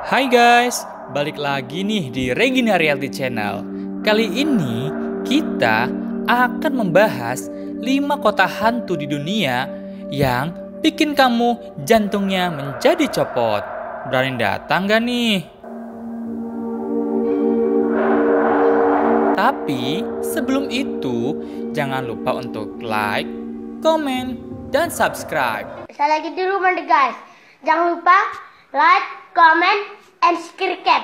Hai guys, balik lagi nih di Regina Realty Channel. Kali ini kita akan membahas 5 kota hantu di dunia yang bikin kamu jantungnya menjadi copot. Berani datang gak nih? Tapi sebelum itu, jangan lupa untuk like, komen, dan subscribe. Saya lagi di rumah nih guys. Jangan lupa like, comment, and subscribe.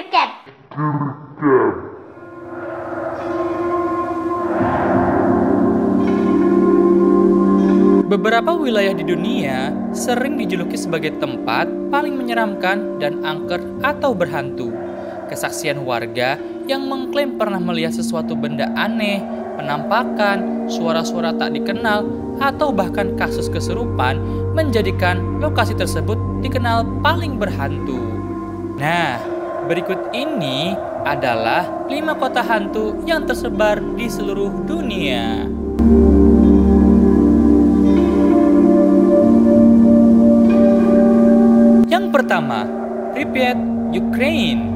Beberapa wilayah di dunia sering dijuluki sebagai tempat paling menyeramkan dan angker atau berhantu. Kesaksian warga yang mengklaim pernah melihat sesuatu benda aneh, penampakan, suara-suara tak dikenal, atau bahkan kasus kesurupan menjadikan lokasi tersebut dikenal paling berhantu. Nah, berikut ini adalah 5 kota hantu yang tersebar di seluruh dunia. Yang pertama, Pripyat, Ukraine.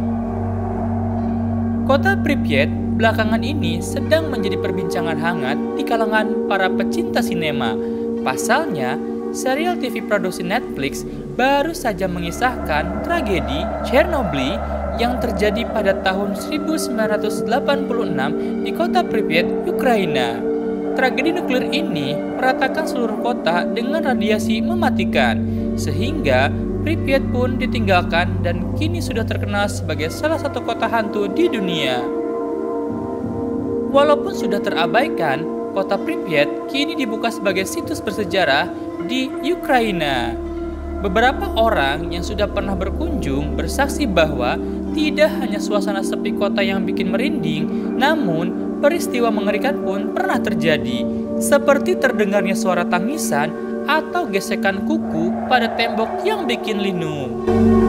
Kota Pripyat belakangan ini sedang menjadi perbincangan hangat di kalangan para pecinta sinema. Pasalnya, serial TV produksi Netflix baru saja mengisahkan tragedi Chernobyl yang terjadi pada tahun 1986 di kota Pripyat, Ukraina. Tragedi nuklir ini meratakan seluruh kota dengan radiasi mematikan, sehingga Pripyat pun ditinggalkan dan kini sudah terkenal sebagai salah satu kota hantu di dunia. Walaupun sudah terabaikan, kota Pripyat kini dibuka sebagai situs bersejarah di Ukraina. Beberapa orang yang sudah pernah berkunjung bersaksi bahwa tidak hanya suasana sepi kota yang bikin merinding, namun peristiwa mengerikan pun pernah terjadi, seperti terdengarnya suara tangisan atau gesekan kuku pada tembok yang bikin linu.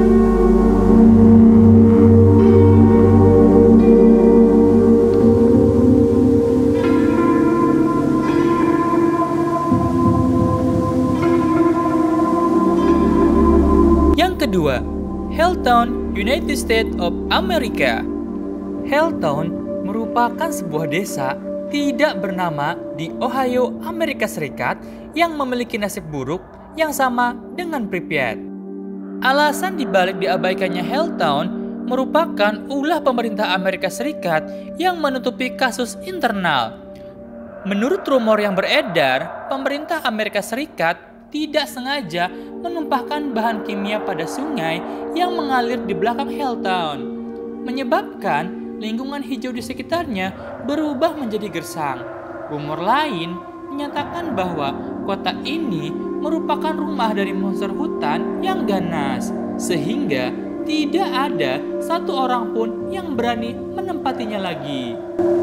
Kedua, Helltown, United States of America. Helltown merupakan sebuah desa tidak bernama di Ohio, Amerika Serikat yang memiliki nasib buruk yang sama dengan Pripyat. Alasan dibalik diabaikannya Helltown merupakan ulah pemerintah Amerika Serikat yang menutupi kasus internal. Menurut rumor yang beredar, pemerintah Amerika Serikat tidak sengaja menumpahkan bahan kimia pada sungai yang mengalir di belakang Helltown, menyebabkan lingkungan hijau di sekitarnya berubah menjadi gersang. Rumor lain menyatakan bahwa kota ini merupakan rumah dari monster hutan yang ganas, sehingga tidak ada satu orang pun yang berani menempatinya lagi.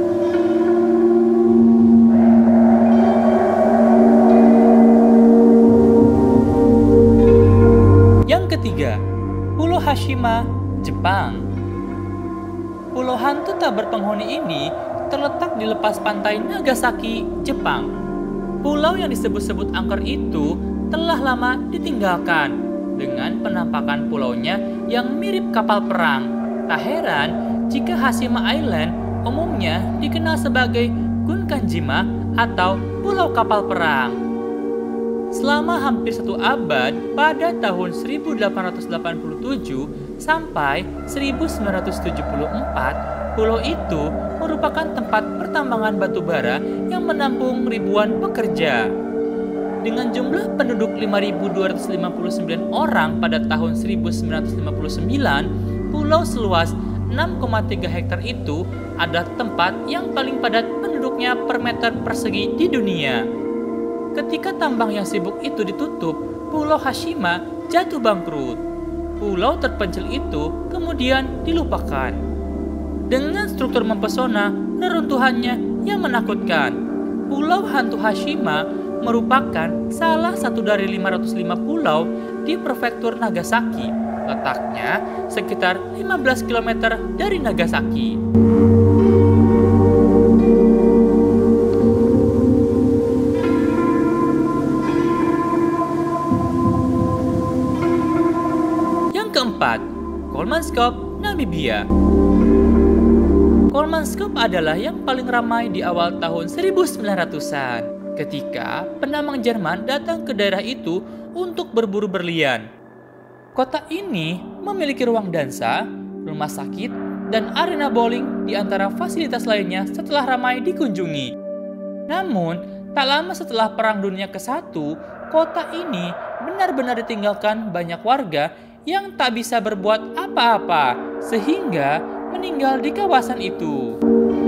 Ketiga, Pulau Hashima, Jepang. Pulau hantu tak berpenghuni ini terletak di lepas pantai Nagasaki, Jepang. Pulau yang disebut-sebut angker itu telah lama ditinggalkan dengan penampakan pulaunya yang mirip kapal perang. Tak heran jika Hashima Island umumnya dikenal sebagai Gunkanjima atau Pulau Kapal Perang. Selama hampir 1 abad, pada tahun 1887 sampai 1974, pulau itu merupakan tempat pertambangan batu bara yang menampung ribuan pekerja. Dengan jumlah penduduk 5.259 orang pada tahun 1959, pulau seluas 6,3 hektar itu adalah tempat yang paling padat penduduknya per meter persegi di dunia. Ketika tambang yang sibuk itu ditutup, Pulau Hashima jatuh bangkrut. Pulau terpencil itu kemudian dilupakan. Dengan struktur mempesona, reruntuhannya yang menakutkan, Pulau Hantu Hashima merupakan salah satu dari 505 pulau di prefektur Nagasaki. Letaknya sekitar 15 km dari Nagasaki. Kolmanskop, Namibia. Kolmanskop adalah yang paling ramai di awal tahun 1900-an ketika penambang Jerman datang ke daerah itu untuk berburu berlian. Kota ini memiliki ruang dansa, rumah sakit, dan arena bowling di antara fasilitas lainnya setelah ramai dikunjungi. Namun, tak lama setelah Perang Dunia ke-1, kota ini benar-benar ditinggalkan banyak warga yang tak bisa berbuat apa-apa, sehingga meninggal di kawasan itu.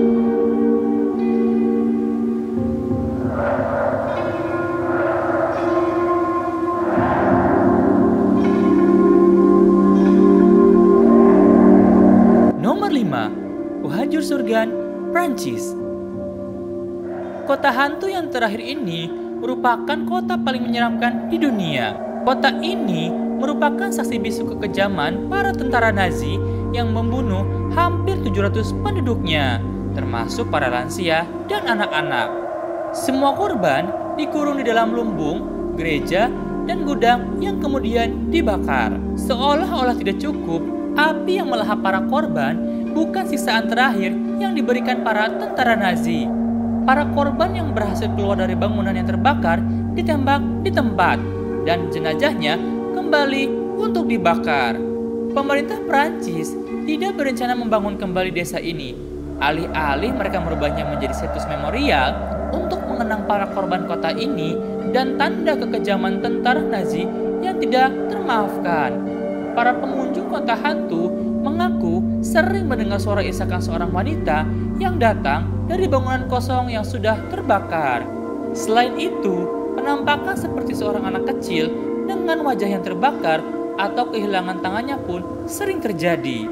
Nomor 5. Ohajur Surgan, Prancis. Kota hantu yang terakhir ini merupakan kota paling menyeramkan di dunia. Kota ini merupakan saksi bisu kekejaman para tentara Nazi yang membunuh hampir 700 penduduknya, termasuk para lansia dan anak-anak. Semua korban dikurung di dalam lumbung, gereja, dan gudang yang kemudian dibakar. Seolah-olah tidak cukup, api yang melahap para korban bukan siksaan terakhir yang diberikan para tentara Nazi. Para korban yang berhasil keluar dari bangunan yang terbakar ditembak di tempat, dan jenazahnya kembali untuk dibakar. Pemerintah Prancis tidak berencana membangun kembali desa ini. Alih-alih mereka merubahnya menjadi situs memorial untuk mengenang para korban kota ini dan tanda kekejaman tentara Nazi yang tidak termaafkan. Para pengunjung kota hantu mengaku sering mendengar suara isakan seorang wanita yang datang dari bangunan kosong yang sudah terbakar. Selain itu, penampakan seperti seorang anak kecil dengan wajah yang terbakar atau kehilangan tangannya pun sering terjadi.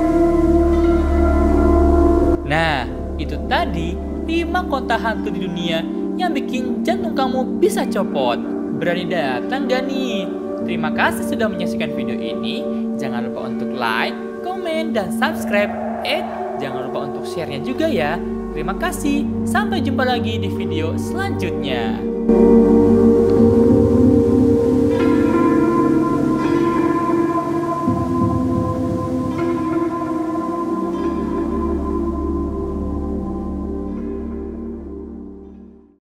Nah, itu tadi 5 kota hantu di dunia yang bikin jantung kamu bisa copot. Berani datang gak nih? Terima kasih sudah menyaksikan video ini. Jangan lupa untuk like, komen, dan subscribe. Jangan lupa untuk share-nya juga ya. Terima kasih. Sampai jumpa lagi di video selanjutnya.